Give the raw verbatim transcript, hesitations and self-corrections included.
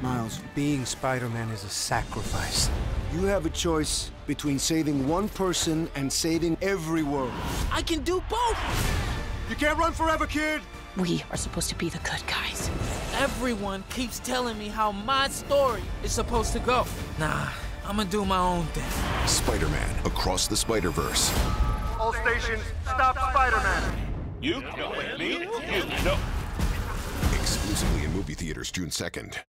Miles, being Spider-Man is a sacrifice. You have a choice between saving one person and saving every world. I can do both! You can't run forever, kid! We are supposed to be the good guys. Everyone keeps telling me how my story is supposed to go. Nah, I'm gonna do my own thing. Spider-Man Across the Spider-Verse. All stations, stop Spider-Man! You know me? You know. Exclusively in movie theaters June second.